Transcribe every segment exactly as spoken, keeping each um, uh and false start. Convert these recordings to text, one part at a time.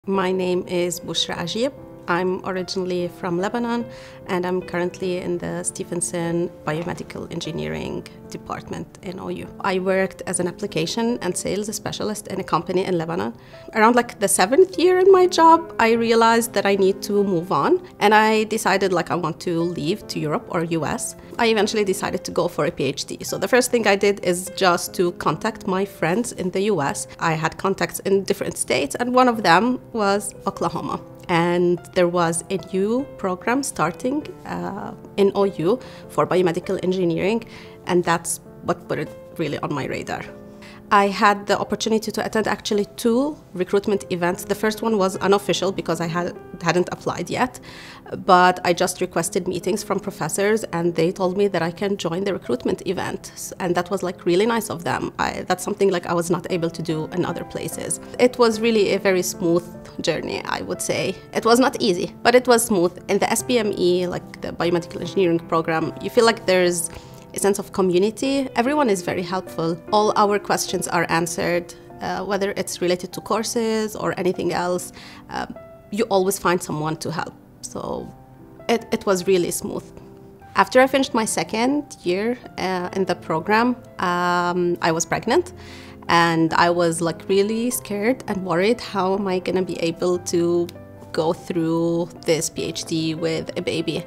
My name is Boushra Ajeeb. I'm originally from Lebanon, and I'm currently in the Stephenson Biomedical Engineering Department in O U. I worked as an application and sales specialist in a company in Lebanon. Around like the seventh year in my job, I realized that I need to move on, and I decided like I want to leave to Europe or U S. I eventually decided to go for a PhD. So the first thing I did is just to contact my friends in the U S. I had contacts in different states, and one of them was Oklahoma. And there was a new program starting uh, in O U for biomedical engineering, and that's what put it really on my radar. I had the opportunity to attend actually two recruitment events. The first one was unofficial because I had, hadn't applied yet, but I just requested meetings from professors and they told me that I can join the recruitment event. And that was like really nice of them. I, that's something like I was not able to do in other places. It was really a very smooth journey, I would say. It was not easy, but it was smooth. In the S B M E, like the biomedical engineering program, you feel like there's a sense of community. Everyone is very helpful. All our questions are answered, uh, whether it's related to courses or anything else. Uh, you always find someone to help. So it, it was really smooth. After I finished my second year uh, in the program, um, I was pregnant. And I was like really scared and worried, how am I gonna be able to go through this PhD with a baby?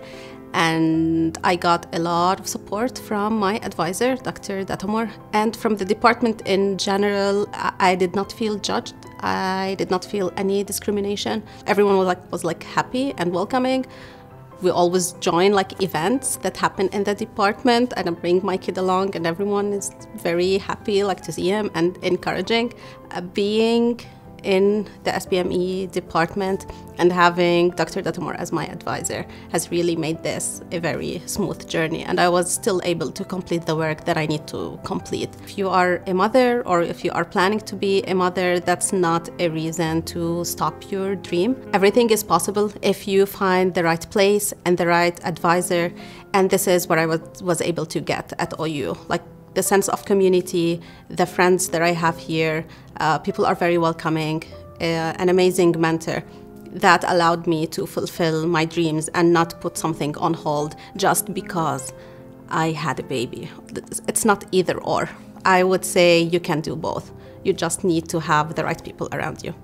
And I got a lot of support from my advisor, Doctor Datamor, and from the department in general. I did not feel judged. I did not feel any discrimination. Everyone was like, was like happy and welcoming. We always join like events that happen in the department, and I bring my kid along, and everyone is very happy like to see him and encouraging. Uh, being in the S B M E department and having Doctor Datamor as my advisor has really made this a very smooth journey, and I was still able to complete the work that I need to complete. If you are a mother or if you are planning to be a mother, that's not a reason to stop your dream. Everything is possible if you find the right place and the right advisor, and this is what I was, was able to get at O U. Like, the sense of community, the friends that I have here, uh, people are very welcoming, uh, an amazing mentor that allowed me to fulfill my dreams and not put something on hold just because I had a baby. It's not either or. I would say you can do both. You just need to have the right people around you.